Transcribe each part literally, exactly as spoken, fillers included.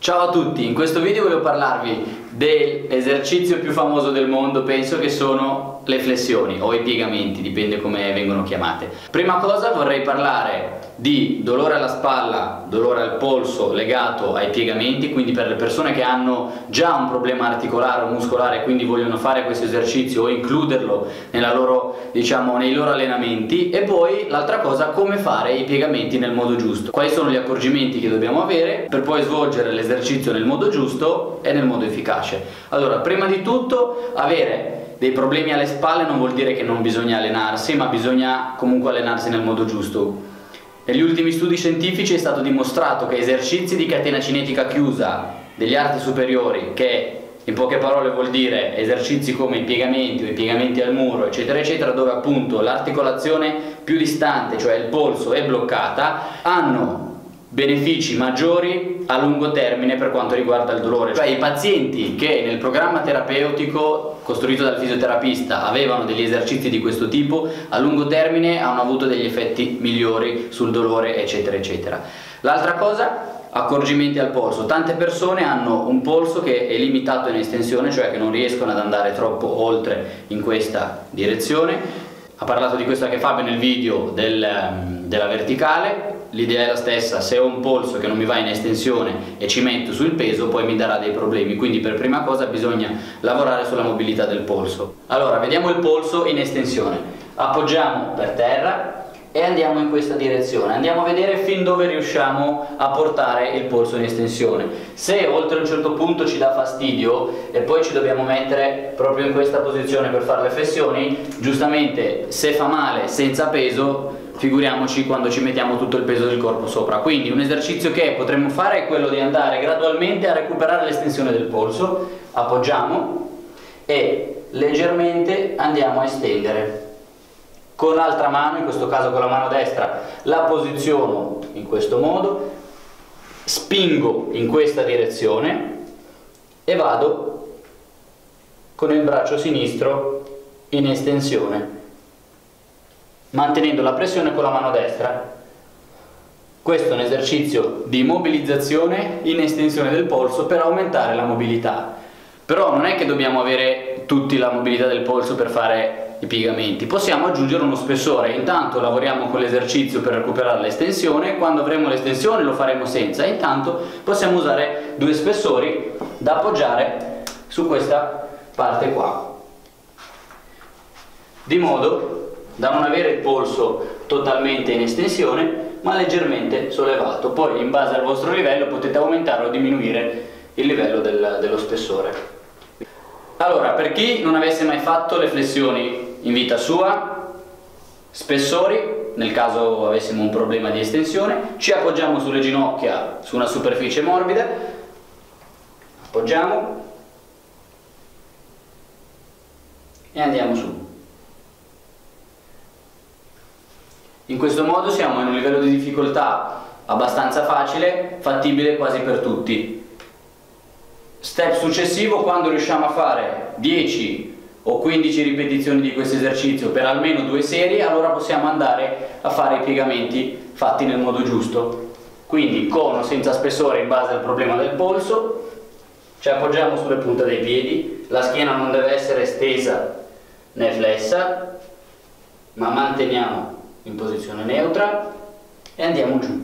Ciao a tutti, in questo video voglio parlarvi dell'esercizio più famoso del mondo, penso che sono le flessioni o i piegamenti, dipende come vengono chiamate. Prima cosa vorrei parlare di dolore alla spalla, dolore al polso legato ai piegamenti, quindi per le persone che hanno già un problema articolare o muscolare e quindi vogliono fare questo esercizio o includerlo nella loro, diciamo, nei loro allenamenti. E poi l'altra cosa, come fare i piegamenti nel modo giusto, quali sono gli accorgimenti che dobbiamo avere per poi svolgere l'esercizio nel modo giusto e nel modo efficace. Allora, prima di tutto, avere dei problemi alle spalle non vuol dire che non bisogna allenarsi, ma bisogna comunque allenarsi nel modo giusto. Negli ultimi studi scientifici è stato dimostrato che esercizi di catena cinetica chiusa degli arti superiori, che in poche parole vuol dire esercizi come i piegamenti o i piegamenti al muro, eccetera eccetera, dove appunto l'articolazione più distante, cioè il polso, è bloccata, hanno benefici maggiori a lungo termine per quanto riguarda il dolore. Cioè i pazienti che nel programma terapeutico costruito dal fisioterapista avevano degli esercizi di questo tipo, a lungo termine hanno avuto degli effetti migliori sul dolore, eccetera eccetera. L'altra cosa, accorgimenti al polso. Tante persone hanno un polso che è limitato in estensione, cioè che non riescono ad andare troppo oltre in questa direzione. Ha parlato di questo anche Fabio nel video del, della verticale. L'idea è la stessa: se ho un polso che non mi va in estensione e ci metto sul peso, poi mi darà dei problemi, quindi per prima cosa bisogna lavorare sulla mobilità del polso. Allora, vediamo il polso in estensione. Appoggiamo per terra e andiamo in questa direzione, andiamo a vedere fin dove riusciamo a portare il polso in estensione. Se oltre un certo punto ci dà fastidio e poi ci dobbiamo mettere proprio in questa posizione per fare le flessioni, giustamente se fa male senza peso, figuriamoci quando ci mettiamo tutto il peso del corpo sopra. Quindi un esercizio che potremmo fare è quello di andare gradualmente a recuperare l'estensione del polso. Appoggiamo e leggermente andiamo a estendere. Con l'altra mano, in questo caso con la mano destra, la posiziono in questo modo, spingo in questa direzione e vado con il braccio sinistro in estensione, mantenendo la pressione con la mano destra. Questo è un esercizio di mobilizzazione in estensione del polso per aumentare la mobilità. Però non è che dobbiamo avere tutti la mobilità del polso per fare i piegamenti, possiamo aggiungere uno spessore. Intanto lavoriamo con l'esercizio per recuperare l'estensione, quando avremo l'estensione lo faremo senza, e intanto possiamo usare due spessori da appoggiare su questa parte qua, di modo da non avere il polso totalmente in estensione ma leggermente sollevato. Poi in base al vostro livello potete aumentare o diminuire il livello del, dello spessore. Allora, per chi non avesse mai fatto le flessioni in vita sua, spessori, nel caso avessimo un problema di estensione, ci appoggiamo sulle ginocchia su una superficie morbida, appoggiamo e andiamo su. In questo modo siamo in un livello di difficoltà abbastanza facile, fattibile quasi per tutti. Step successivo, quando riusciamo a fare dieci o quindici ripetizioni di questo esercizio per almeno due serie, allora possiamo andare a fare i piegamenti fatti nel modo giusto. Quindi con o senza spessore in base al problema del polso, ci appoggiamo sulle punte dei piedi, la schiena non deve essere stesa né flessa, ma manteniamo in posizione neutra e andiamo giù.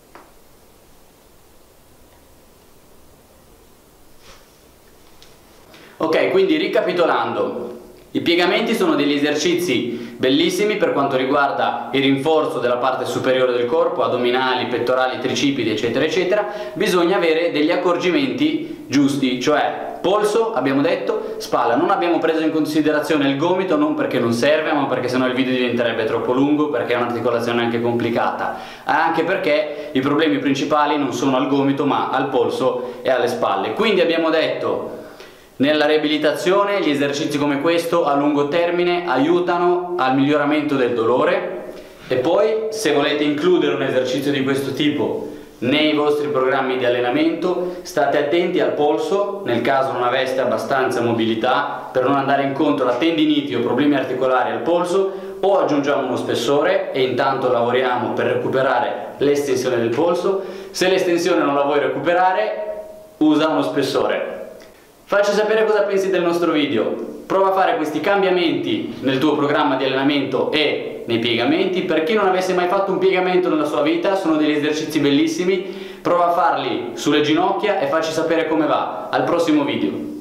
Ok, quindi ricapitolando, i piegamenti sono degli esercizi bellissimi per quanto riguarda il rinforzo della parte superiore del corpo, addominali, pettorali, tricipiti, eccetera eccetera. Bisogna avere degli accorgimenti giusti, cioè polso, abbiamo detto, spalla. Non abbiamo preso in considerazione il gomito, non perché non serve, ma perché sennò il video diventerebbe troppo lungo, perché è un'articolazione anche complicata, anche perché i problemi principali non sono al gomito ma al polso e alle spalle. Quindi abbiamo detto, nella riabilitazione gli esercizi come questo a lungo termine aiutano al miglioramento del dolore. E poi, se volete includere un esercizio di questo tipo nei vostri programmi di allenamento, state attenti al polso nel caso non aveste abbastanza mobilità, per non andare incontro a tendiniti o problemi articolari al polso, o aggiungiamo uno spessore e intanto lavoriamo per recuperare l'estensione del polso. Se l'estensione non la vuoi recuperare, usa uno spessore. Facci sapere cosa pensi del nostro video, prova a fare questi cambiamenti nel tuo programma di allenamento e nei piegamenti. Per chi non avesse mai fatto un piegamento nella sua vita, sono degli esercizi bellissimi, prova a farli sulle ginocchia e facci sapere come va. Al prossimo video.